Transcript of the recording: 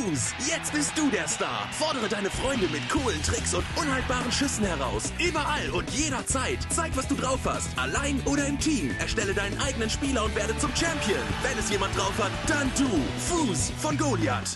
Fuß, jetzt bist du der Star. Fordere deine Freunde mit coolen Tricks und unhaltbaren Schüssen heraus. Überall und jederzeit. Zeig, was du drauf hast. Allein oder im Team. Erstelle deinen eigenen Spieler und werde zum Champion. Wenn es jemand drauf hat, dann du. Fuß von Goliath.